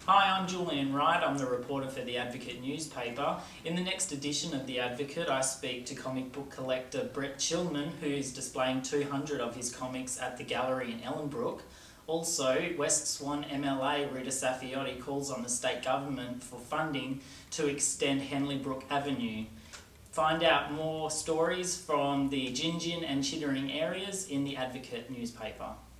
Hi, I'm Julian Wright. I'm the reporter for the Advocate newspaper. In the next edition of the Advocate, I speak to comic book collector Brett Chilman, who's displaying 200 of his comics at the gallery in Ellenbroo. Also, West Swan MLA Rita Safiotti calls on the state government for funding to extend Henley-Brook Avenue. Find out more stories from the Gingin and Chittering areas in the Advocate newspaper.